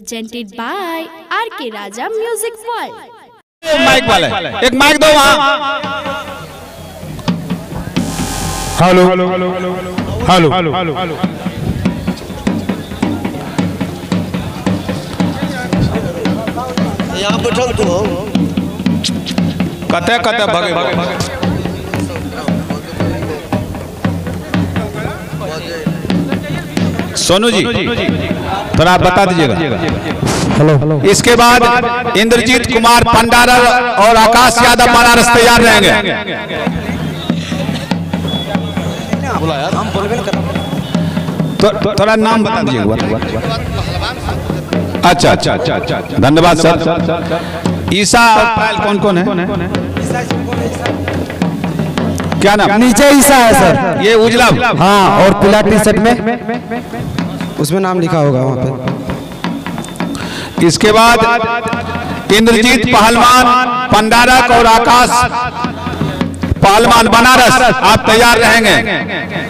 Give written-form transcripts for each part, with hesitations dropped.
presented by RK Raja Music World। Mic वाले एक mic दो वहाँ। Hello hello hello hello hello hello यहाँ बैठल तो कते कते भगे सोनू जी थोड़ा बता दीजिएगा। हेलो। इसके बाद इंद्रजीत कुमार भंडारा और आकाश यादव बनारस तैयार रहेंगे। तो थोड़ा नाम बता दीजिएगा। अच्छा अच्छा अच्छा अच्छा धन्यवाद सर। ईसा और पायल कौन कौन है? क्या नाम? नीचे ईसा है सर। ये उजला हाँ, और पीला टी शर्ट में उसमें नाम लिखा होगा वहाँ पे। इसके बाद इंद्रजीत पहलवान भंडारा और आकाश पहलवान बनारस आप तैयार रहेंगे।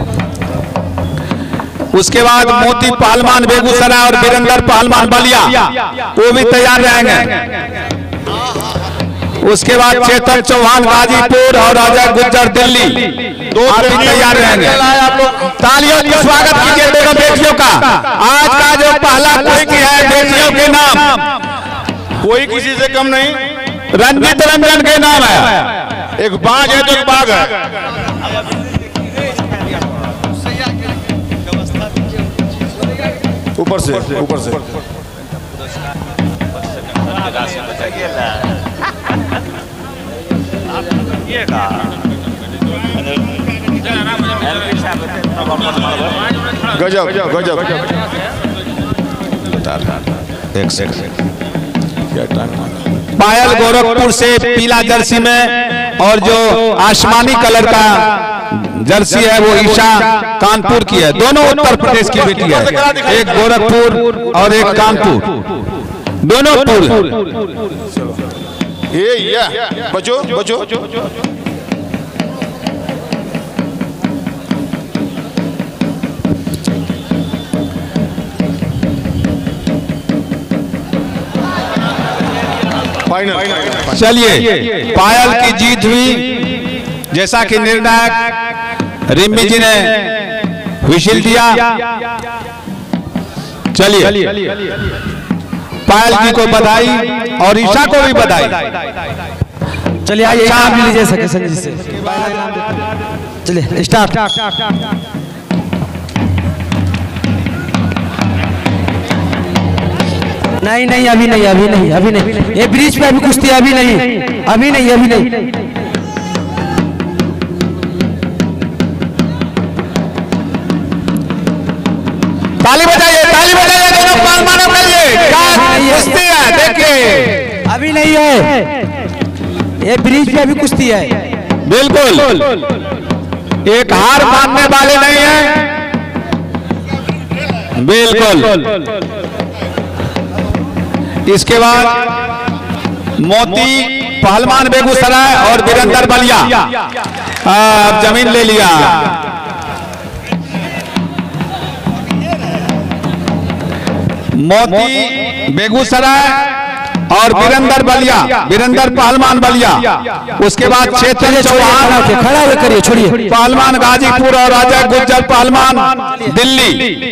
उसके बाद मोती पहलवान बेगूसराय और वीरेंद्र पहलवान बलिया वो भी तैयार रहेंगे। उसके बाद चेतन चौहान गाजीपुर और अजय गुज्जर दिल्ली आप भी तैयार रहेंगे। तालियों से स्वागत कीजिए दोनों बेटियों का। आज का जो पहला कुश्ती है बेटियों के नाम कोई किसी से कम नहीं, रंजित रंजन के नाम है। एक बाघ है तो एक बाघ है। ऊपर से गजब गजब एक सेकंड। पायल गोरखपुर से पीला जर्सी में और जो आसमानी कलर का जर्सी है वो ईशा कानपुर की है। दोनों उत्तर प्रदेश की बेटी है, एक गोरखपुर और एक कानपुर, दोनों पुर। ये बचो बचो चलिए पायल की जीत हुई जैसा कि निर्णायक रिम्मी जी ने विशिल दिया। चलिए पायल जी को बधाई और ईशा को भी बधाई। चलिए आइए नाम भी लीजिए सके संजय से। चलिए स्टार्ट। नहीं नहीं अभी नहीं अभी नहीं अभी नहीं, ये ब्रिज पे अभी कुश्ती अभी नहीं अभी नहीं अभी नहीं। ताली बजाइए दोनों पहलवानों के लिए। क्या कुश्ती है देखिए। अभी नहीं है, ये ब्रिज पे अभी कुश्ती है। बिल्कुल एक हार मानने वाले नहीं है। बिल्कुल इसके बाद मोती पहलवान बेगूसराय और वीरेंद्र बलिया अब जमीन ले लिया। मोती बेगूसराय और वीरेंद्र बलिया, वीरेंद्र पहलवान बलिया। उसके बाद चेतन चौहान खड़ा हुए करिए, छोड़िए। पहलवान गाजीपुर और अजय गुज्जर पहलवान दिल्ली।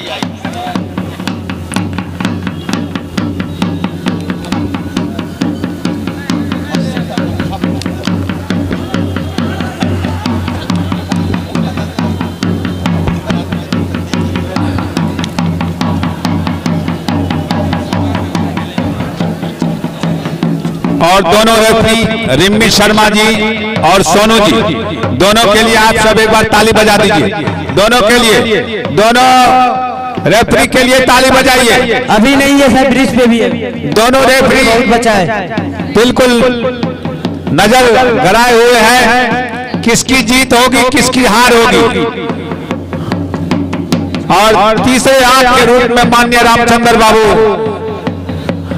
और दोनों रेफरी रिम्मी शर्मा जी और सोनू जी, दोनों के लिए आप सब एक बार ताली बजा दीजिए। दोनों के लिए, दोनों रेफरी के लिए ताली बजाइए। अभी नहीं है सर, ब्रिज पे भी है। दोनों रेफरी बहुत बचा है, बिल्कुल नजर गड़ाए हुए हैं किसकी जीत होगी किसकी हार होगी। और तीसरे हाथ के रूप में माननीय रामचंद्र बाबू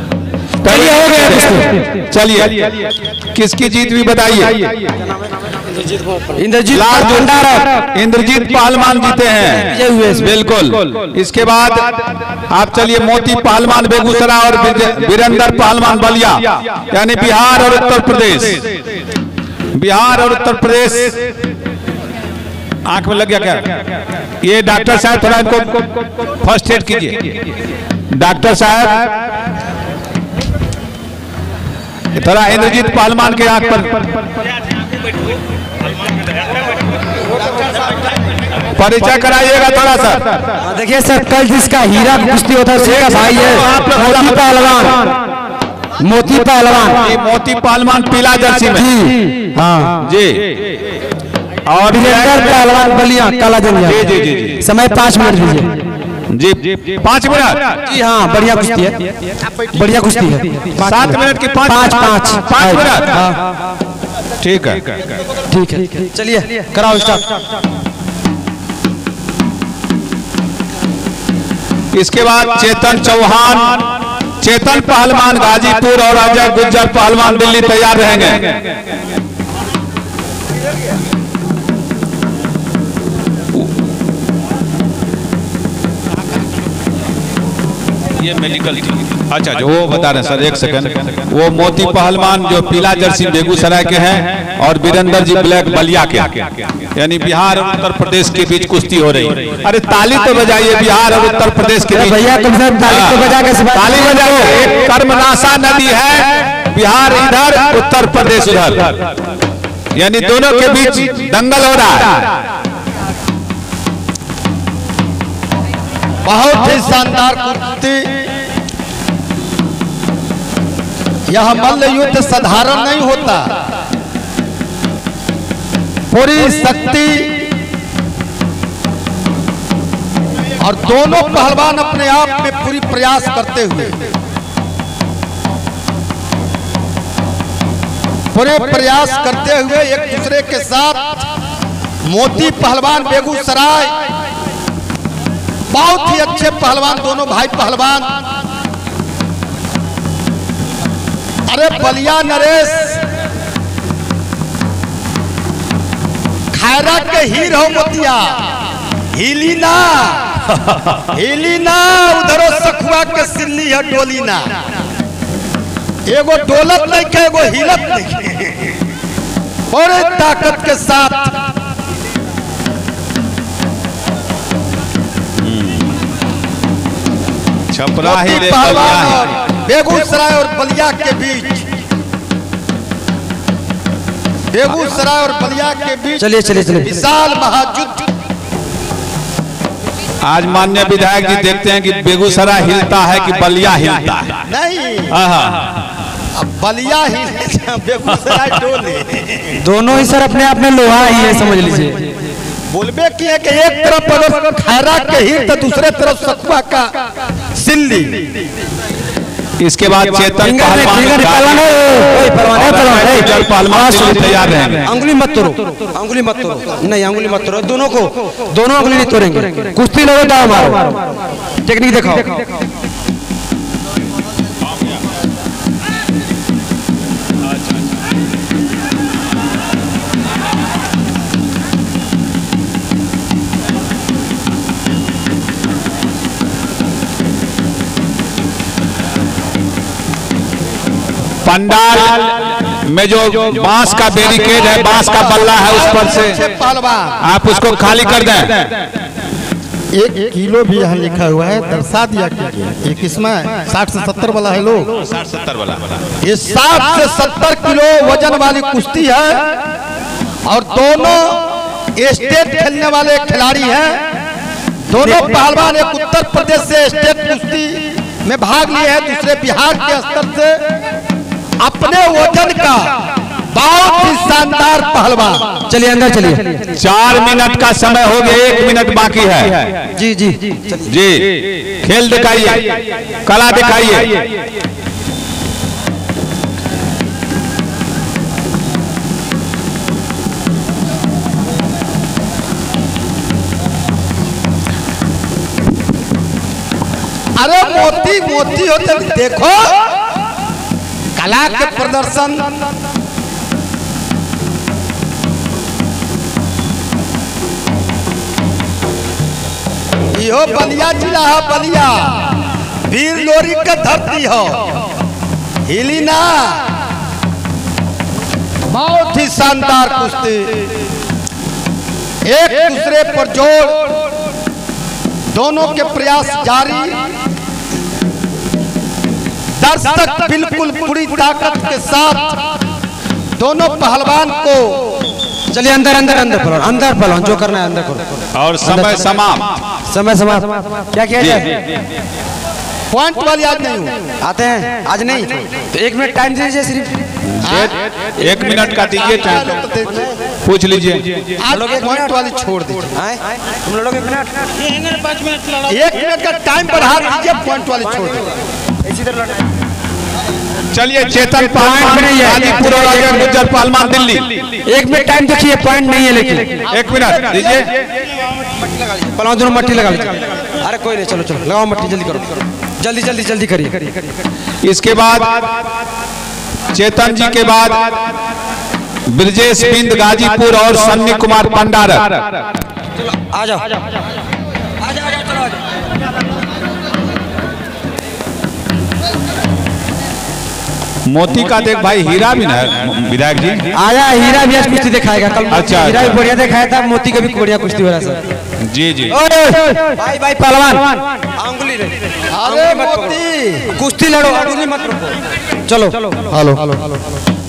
हो गया। चलिए किसकी जीत भी बताइए। इंद्रजीत लाल भंडारक इंद्रजीत पहलवान जीते हैं बिल्कुल। इसके बाद आप चलिए मोती पहलवान बेगूसराय और वीरेंद्र पहलवान बलिया, यानी बिहार और उत्तर प्रदेश। बिहार और उत्तर प्रदेश। आंख में लग गया क्या? ये डॉक्टर साहब थोड़ा इनको फर्स्ट एड कीजिए। डॉक्टर साहब थोड़ा इंद्रजीत पहलवान के आंख पर परिचय कराइएगा थोड़ा सा। देखिए सर, कल जिसका हीरा कुश्ती होता है उसका भाई है मोती पहलवान। मोती पहलवान, मोती पहलवान पीला जर्सी में जी, हाँ जी। और वीरेंद्र पहलवान बलिया काला जंगिया। जी जी जी। समय 5 मिनट दीजिए जी। 5 मिनट? जी हाँ, बढ़िया कुश्ती है, बढ़िया कुश्ती है। 7 मिनट की 5 मिनट। ठीक है ठीक है, चलिए कराओ स्टार्ट। इसके बाद चेतन चौहान, चेतन पहलवान गाजीपुर और अजय गुज्जर पहलवान दिल्ली तैयार रहेंगे। ये मेडिकल अच्छा जो वो बता रहे हैं सर, एक सेकंड। वो मोती पहलवान जो पीला जर्सी बेगूसराय के हैं और वीरेंद्र जी ब्लैक बलिया के, यानी बिहार और उत्तर प्रदेश के बीच कुश्ती हो रही है। अरे ताली तो बजाइए, बिहार और उत्तर प्रदेश के बीच भैया तुम सब ताली तो बजा के ताली बजाइए। एक कर्मनाशा नदी है, बिहार इधर उत्तर प्रदेश उधर, यानी दोनों के बीच दंगल हो रहा है। बहुत ही शानदार कुश्ती। यह मल्ल युद्ध साधारण नहीं होता। पूरी शक्ति और दोनों पहलवान अपने आप में पूरी प्रयास करते हुए, पूरे प्रयास करते हुए एक दूसरे के साथ। मोती पहलवान बेगूसराय बहुत ही अच्छे पहलवान, दोनों भाई पहलवान। अरे बलिया नरेश खैरा के हीर हो मोतिया, हिली ना हिली ना, उधरो सखुआ के सिल्ली है डोली ना। एगो डोलत नहीं के, एगो हिलत नहीं, बड़े ताकत के साथ। छपरा ही बेगूसराय और बलिया के बीच, बेगूसराय और बलिया के बीच चलिए चलिए चलिए विशाल महायुद्ध। आज माननीय विधायक जी देखते हैं कि बेगूसराय हिलता है कि बलिया हिलता है। नहीं, अब बलिया ही बेगूसराय डोले, दोनों ही सर अपने आप में लोहा ही है, समझ लीजिए। बोलबे किए कि एक तरफ अगर खैरा के हीर तो दूसरे तरफ सखुआ का सिल्ली। इसके बाद चेतन पहलवान तैयार रहेंगे। अंगुली मत तोड़ो, अंगुली मत तोड़ो, नहीं अंगुली मत तोड़ो, दोनों को दोनों अंगुली नहीं तोड़ेंगे। कुश्ती लोगे तो हमारा टेक्निक दिखाओ। पंडाल में जो बांस का बैरिकेड है, बांस का बल्ला है, उस पर से आप उसको खाली कर दें। 1 किलो भी यहाँ लिखा हुआ है, दर्शा दिया कीजिए। एक इसमें 60 से 70 वाला है लोग, 60-70 वाला, ये 60 से 70 किलो वजन वाली कुश्ती है। और दोनों स्टेट खेलने वाले खिलाड़ी हैं। दोनों पहलवान एक उत्तर प्रदेश से स्टेट कुश्ती में भाग लिए हैं, दूसरे बिहार के स्तर से अपने वजन का बहुत ही शानदार पहलवान। चलिए अंदर चलिए। 4 मिनट का समय हो गया, 1 मिनट बाकी है। जी जी जी, खेल दिखाइए, कला दिखाइए। अरे मोती मोती होते देखो कला के प्रदर्शन। यो बलिया जिला है, बलिया वीर लोरी का धरती हो, हिली ना। बहुत ही शानदार कुश्ती, एक दूसरे पर जोर, दोनों के प्रयास जारी। दर्शक बिल्कुल पूरी ताकत के साथ दोनों पहलवान को। चलिए अंदर अंदर अंदर पहलवान, अंदर पहलवान, जो करना है अंदर करो। और समय समाप्त, समय समाप्त। क्या किया जाए? पॉइंट वाली आज नहीं हूँ। आते हैं आज नहीं, तो 1 मिनट टाइम दीजिए सिर्फ। 1 मिनट का दीजिए टाइम, पूछ लीजिए। आज पॉइंट वाली छोड़ दीजिए। तुम लोग 1 मिनट, 1 मिनट का टाइम बढ़ा दीजिए, पॉइंट वाली छोड़ दीजिए। चलिए चेतन पॉइंट गाजीपुर और राजा गुज्जर पहलवान दिल्ली। 1 मिनट टाइम देखिए, पॉइंट नहीं है लेकिन 1 मिनट दीजिए। पहलवान दोनों मट्टी लगा लीजिए। अरे कोई नहीं, चलो चलो लगाओ मट्टी, जल्दी करो, जल्दी जल्दी जल्दी करिए। इसके बाद चेतन जी के बाद ब्रजेश बिंद गाजीपुर और सन्नी कुमार पंडारक। आ जाओ आ जाओ आ जाओ, चलो आ जाओ। मोती का देख भाई, हीरा भी ना विधायक जी आया, हीरा भी आज कुश्ती दिखाएगा कल। अच्छा, हीरा भी बढ़िया दिखाया था, मोती का भी बढ़िया कुश्ती हो रहा है। जी जी। भाई भाई पहलवान, अंगुली रे, अरे मोती कुश्ती लड़ो, अंगुली मत रुको। चलो हेलो हेलो।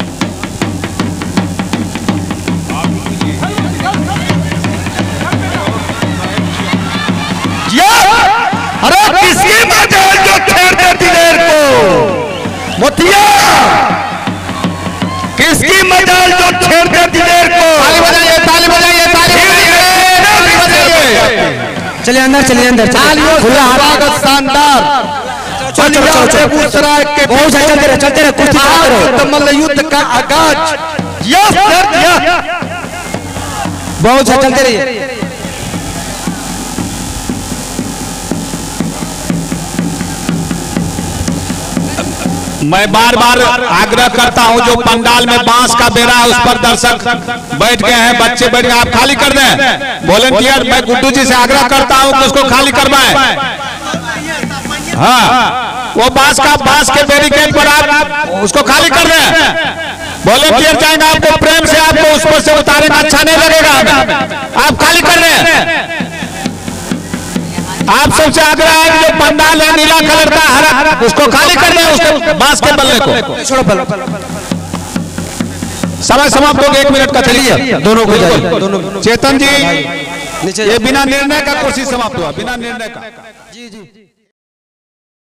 अरे किसकी मजाल जो छेड़ देती देर को, मोतिया किसकी मजाल जो छेड़ देती देर को। ताली बजाइए, ताली बजाइए, ताली बजाइए। चलिए अंदर, चलिए अंदर, स्वागत शानदार। चलो चलो चलो, बेगूसराय के बहुत चलते रहे, चलते रहे, कुश्ती चलते रहे। मल्ल युद्ध का आगाज बहुत चलते रहिए। मैं बार बार आग्रह करता हूं, जो पंडाल में बांस का बेड़ा है उस पर दर्शक बैठ गए हैं, बच्चे बैठ गए, आप खाली कर दें। वॉलंटियर मैं गुड्डू जी से आग्रह करता हूं कि उसको खाली करवाएं। हाँ, वो बांस के बैरिकेड पर आप उसको खाली कर दें। वॉलंटियर जाएंगे, आपको प्रेम से आपको उस पर से उतारेंगे, अच्छा नहीं लगेगा। आप खाली कर दें। आप सबसे आग्रह है कि जो पंडाल है नीला कलर का, हरा, उसको खाली कर दें, उसको बांस के बल्ले को छोड़ो। समय समाप्त हो गया, 1 मिनट का। चलिए दोनों को जाइए, दोनों। चेतन जी, नीचे ये बिना निर्णय का कुर्सी समाप्त हुआ, बिना निर्णय का। जी जी।